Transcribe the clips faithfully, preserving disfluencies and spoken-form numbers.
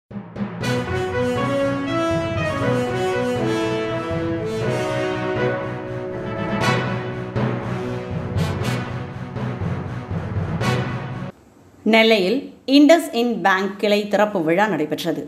நெல்லையில் இண்டஸ்இண்ட் பேங்க் கிளை திறப்பு விழா நடைபெற்றது.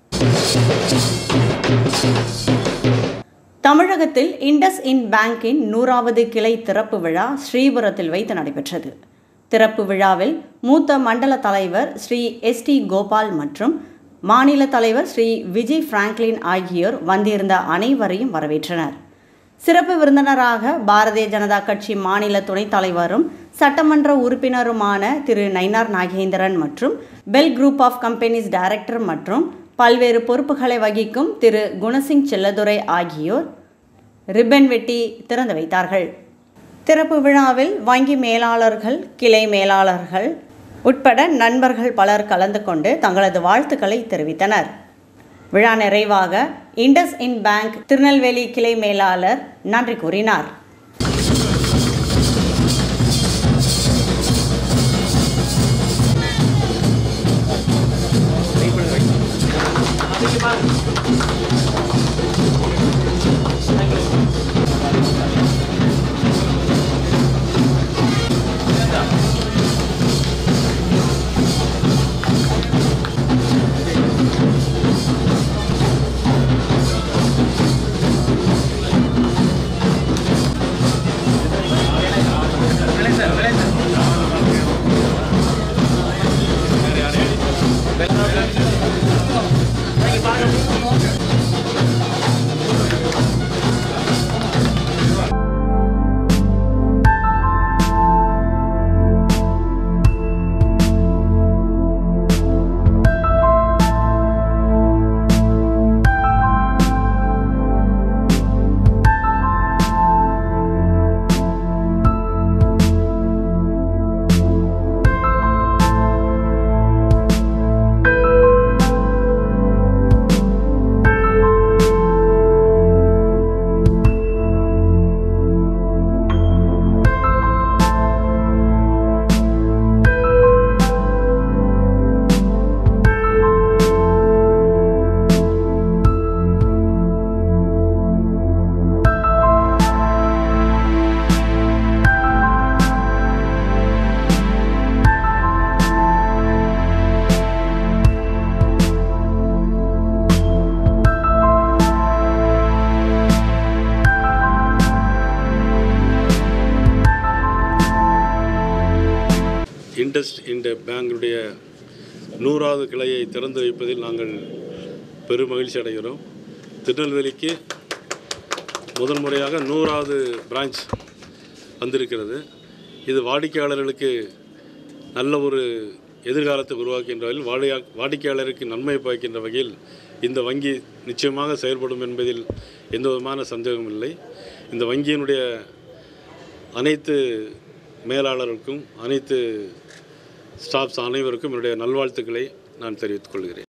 தமிழகத்தில் இண்டஸ்இண்ட் பேங்கின் நூறாவது கிளை திறப்பு விழா ஸ்ரீபுரத்தில் வைத்து நடைபெற்றது. திறப்பு விழாவில் மூத்த மண்டல தலைவர் ஸ்ரீ எஸ் டி கோபால் மற்றும் மாநில தலைவர் ஸ்ரீ விஜய் பிராங்க்லின் ஆகியோர் வந்திருந்த அனைவரையும் வரவேற்றனர். சிறப்பு விருந்தினராக பாரதிய ஜனதா கட்சி மாநில துணைத் தலைவரும் சட்டமன்ற உறுப்பினருமான திரு நயினார் நாகேந்திரன் மற்றும் bell group of companies director மற்றும் பல்வேறு பொறுப்புகளை வகிக்கும் திரு குணசிங் செல்லதுரை ஆகியோர் ரிப்பன் வெட்டி திறந்து வைத்தார்கள். திறப்பு விழாவில் வங்கி மேலாளர்கள், கிளை மேலாளர்கள் உட்பட நண்பர்கள் பலர் கலந்து கொண்டு தங்களது வாழ்த்துக்களை தெரிவித்தனர். விழா நிறைவாக இண்டஸ்இண்ட் பேங்க் திருநெல்வேலி கிளை மேலாளர் நன்றி கூறினார். இண்டஸ்இண்ட் பேங்குடைய நூறாவது கிளையை திறந்து வைப்பதில் நாங்கள் பெரும் மகிழ்ச்சி அடைகிறோம். திருநெல்வேலிக்கு முதன் முறையாக நூறாவது பிரான்ச் வந்திருக்கிறது. இது வாடிக்கையாளர்களுக்கு நல்ல ஒரு எதிர்காலத்தை உருவாக்கின்ற வகையில் வாடியா வாடிக்கையாளருக்கு நன்மை பயக்கின்ற வகையில் இந்த வங்கி நிச்சயமாக செயல்படும் என்பதில் எந்த விதமான சந்தேகமும் இல்லை. இந்த வங்கியினுடைய அனைத்து மேலாளருக்கும் அனைத்து ஸ்டாஃப்ஸ் அனைவருக்கும் என்னுடைய நல்வாழ்த்துக்களை நான் தெரிவித்துக் கொள்கிறேன்.